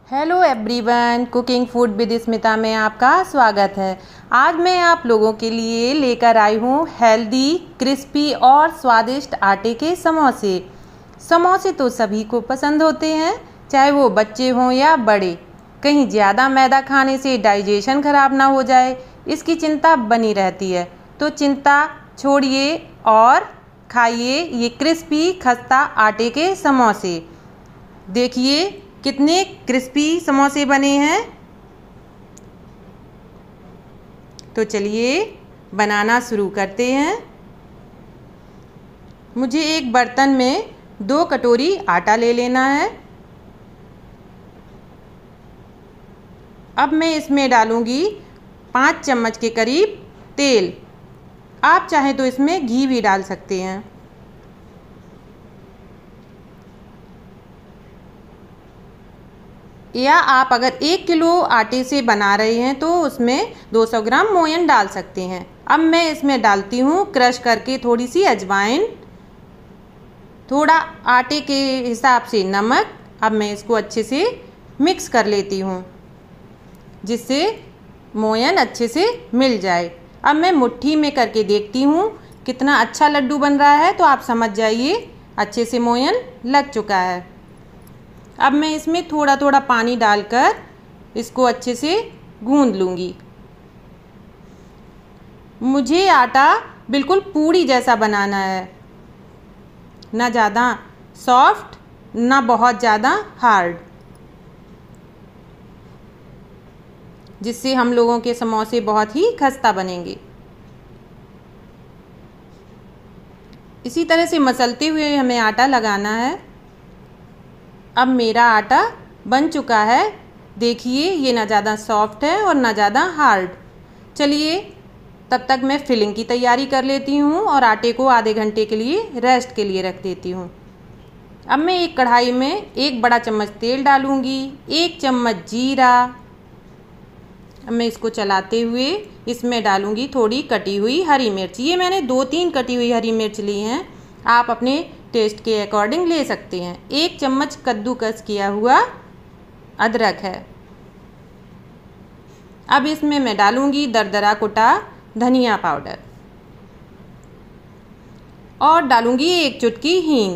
Hello everyone, cooking food with Smita में आपका स्वागत है। आज मैं आप लोगों के लिए लेकर आई हूँ हेल्दी, क्रिस्पी और स्वादिष्ट आटे के समोसे। समोसे तो सभी को पसंद होते हैं, चाहे वो बच्चे हों या बड़े। कहीं ज़्यादा मैदा खाने से डाइजेशन खराब ना हो जाए, इसकी चिंता बनी रहती है। तो चिंता छोड़िए और खाइए ये क्रिस्पी खस्ता आटे के समोसे। देखिए कितने क्रिस्पी समोसे बने हैं। तो चलिए बनाना शुरू करते हैं। मुझे एक बर्तन में 2 कटोरी आटा ले लेना है। अब मैं इसमें डालूंगी 5 चम्मच के करीब तेल। आप चाहें तो इसमें घी भी डाल सकते हैं। या आप अगर 1 किलो आटे से बना रहे हैं तो उसमें 200 ग्राम मोयन डाल सकते हैं। अब मैं इसमें डालती हूँ क्रश करके थोड़ी सी अजवाइन, थोड़ा आटे के हिसाब से नमक। अब मैं इसको अच्छे से मिक्स कर लेती हूँ जिससे मोयन अच्छे से मिल जाए। अब मैं मुट्ठी में करके देखती हूँ कितना अच्छा लड्डू बन रहा है, तो आप समझ जाइए अच्छे से मोयन लग चुका है। अब मैं इसमें थोड़ा थोड़ा पानी डालकर इसको अच्छे से गूंद लूँगी। मुझे आटा बिल्कुल पूड़ी जैसा बनाना है, ना ज़्यादा सॉफ्ट ना बहुत ज़्यादा हार्ड, जिससे हम लोगों के समोसे बहुत ही खस्ता बनेंगे। इसी तरह से मसलते हुए हमें आटा लगाना है। अब मेरा आटा बन चुका है। देखिए ये ना ज़्यादा सॉफ्ट है और ना ज़्यादा हार्ड। चलिए तब तक मैं फिलिंग की तैयारी कर लेती हूँ और आटे को आधे घंटे के लिए रेस्ट के लिए रख देती हूँ। अब मैं एक कढ़ाई में 1 बड़ा चम्मच तेल डालूँगी, 1 चम्मच जीरा। अब मैं इसको चलाते हुए इसमें डालूँगी थोड़ी कटी हुई हरी मिर्च। ये मैंने 2-3 कटी हुई हरी मिर्च ली हैं, आप अपने टेस्ट के अकॉर्डिंग ले सकते हैं। 1 चम्मच कद्दूकस किया हुआ अदरक है। अब इसमें मैं डालूंगी दरदरा कुटा धनिया पाउडर और डालूंगी 1 चुटकी हींग,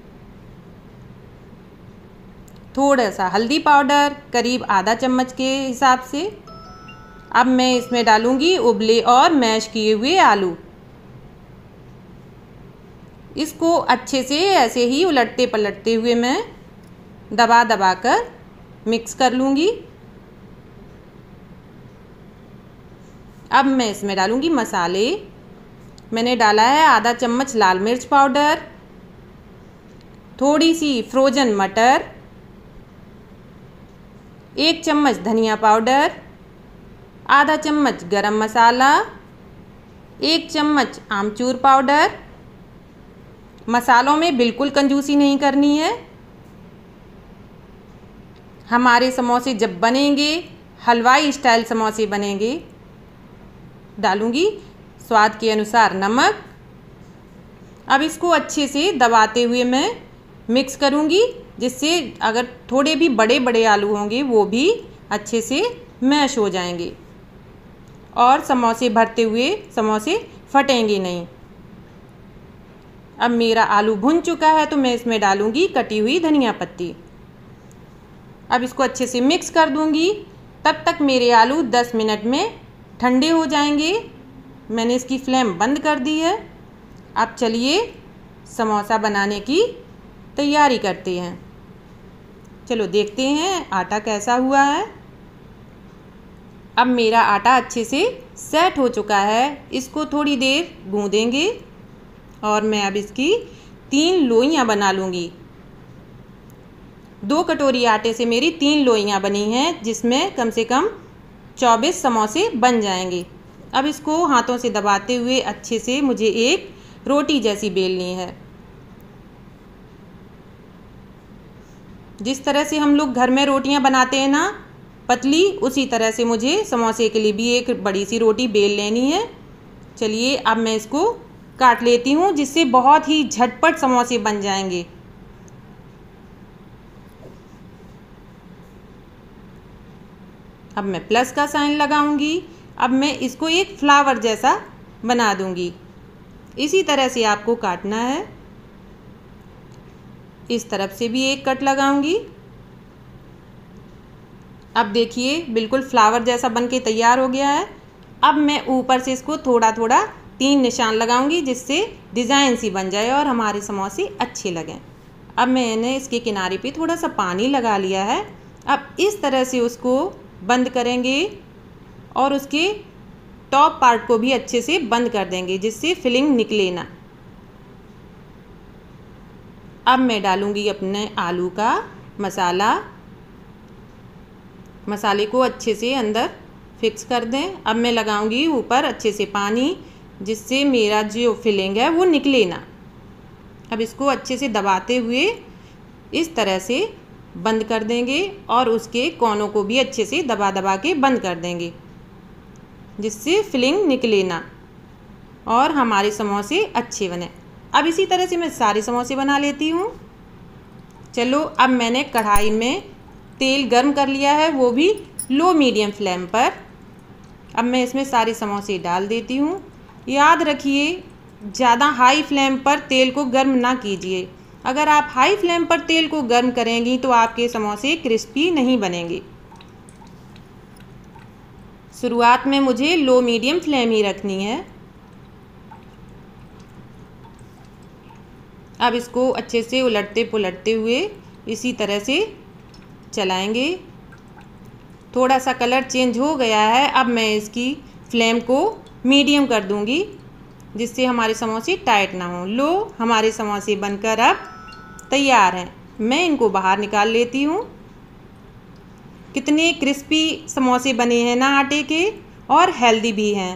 थोड़ा सा हल्दी पाउडर करीब आधा चम्मच के हिसाब से। अब मैं इसमें डालूंगी उबले और मैश किए हुए आलू। इसको अच्छे से ऐसे ही उलटते पलटते हुए मैं दबा दबा कर मिक्स कर लूँगी। अब मैं इसमें डालूँगी मसाले। मैंने डाला है आधा चम्मच लाल मिर्च पाउडर, थोड़ी सी फ्रोजन मटर, 1 चम्मच धनिया पाउडर, आधा चम्मच गरम मसाला, 1 चम्मच आमचूर पाउडर। मसालों में बिल्कुल कंजूसी नहीं करनी है। हमारे समोसे जब बनेंगे, हलवाई स्टाइल समोसे बनेंगे। डालूंगी स्वाद के अनुसार नमक। अब इसको अच्छे से दबाते हुए मैं मिक्स करूंगी, जिससे अगर थोड़े भी बड़े बड़े आलू होंगे वो भी अच्छे से मैश हो जाएंगे और समोसे भरते हुए समोसे फटेंगे नहीं। अब मेरा आलू भुन चुका है तो मैं इसमें डालूंगी कटी हुई धनिया पत्ती। अब इसको अच्छे से मिक्स कर दूंगी। तब तक मेरे आलू 10 मिनट में ठंडे हो जाएंगे। मैंने इसकी फ्लेम बंद कर दी है। अब चलिए समोसा बनाने की तैयारी करते हैं। चलो देखते हैं आटा कैसा हुआ है। अब मेरा आटा अच्छे से सेट हो चुका है। इसको थोड़ी देर गूंदेंगे और मैं अब इसकी 3 लोइयाँ बना लूँगी। 2 कटोरी आटे से मेरी 3 लोइयाँ बनी हैं, जिसमें कम से कम 24 समोसे बन जाएंगे। अब इसको हाथों से दबाते हुए अच्छे से मुझे एक रोटी जैसी बेलनी है। जिस तरह से हम लोग घर में रोटियां बनाते हैं ना, पतली, उसी तरह से मुझे समोसे के लिए भी एक बड़ी सी रोटी बेल लेनी है। चलिए अब मैं इसको काट लेती हूँ, जिससे बहुत ही झटपट समोसे बन जाएंगे। अब मैं प्लस का साइन लगाऊंगी। अब मैं इसको एक फ्लावर जैसा बना दूंगी। इसी तरह से आपको काटना है। इस तरफ से भी एक कट लगाऊंगी। अब देखिए बिल्कुल फ्लावर जैसा बनके तैयार हो गया है। अब मैं ऊपर से इसको थोड़ा थोड़ा 3 निशान लगाऊंगी, जिससे डिज़ाइन सी बन जाए और हमारे समोसे अच्छे लगें। अब मैंने इसके किनारे पे थोड़ा सा पानी लगा लिया है। अब इस तरह से उसको बंद करेंगे और उसके टॉप पार्ट को भी अच्छे से बंद कर देंगे, जिससे फिलिंग निकले ना। अब मैं डालूंगी अपने आलू का मसाला। मसाले को अच्छे से अंदर फिक्स कर दें। अब मैं लगाऊंगी ऊपर अच्छे से पानी, जिससे मेरा जो फिलिंग है वो निकले ना। अब इसको अच्छे से दबाते हुए इस तरह से बंद कर देंगे और उसके कोनों को भी अच्छे से दबा दबा के बंद कर देंगे, जिससे फिलिंग निकले ना और हमारे समोसे अच्छे बने। अब इसी तरह से मैं सारे समोसे बना लेती हूँ। चलो, अब मैंने कढ़ाई में तेल गर्म कर लिया है, वो भी लो मीडियम फ्लेम पर। अब मैं इसमें सारे समोसे डाल देती हूँ। याद रखिए, ज़्यादा हाई फ्लेम पर तेल को गर्म ना कीजिए। अगर आप हाई फ्लेम पर तेल को गर्म करेंगी तो आपके समोसे क्रिस्पी नहीं बनेंगे। शुरुआत में मुझे लो मीडियम फ्लेम ही रखनी है। अब इसको अच्छे से उलटते पुलटते हुए इसी तरह से चलाएंगे। थोड़ा सा कलर चेंज हो गया है। अब मैं इसकी फ्लेम को मीडियम कर दूंगी, जिससे हमारे समोसे टाइट ना हो। लो, हमारे समोसे बनकर अब तैयार हैं। मैं इनको बाहर निकाल लेती हूँ। कितने क्रिस्पी समोसे बने हैं ना आटे के, और हेल्दी भी हैं।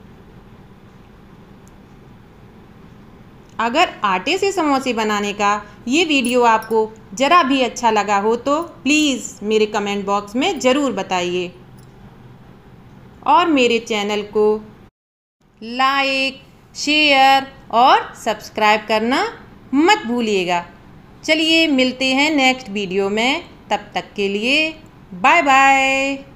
अगर आटे से समोसे बनाने का ये वीडियो आपको ज़रा भी अच्छा लगा हो तो प्लीज़ मेरे कमेंट बॉक्स में ज़रूर बताइए, और मेरे चैनल को लाइक, शेयर और सब्सक्राइब करना मत भूलिएगा। चलिए, मिलते हैं नेक्स्ट वीडियो में। तब तक के लिए बाय बाय।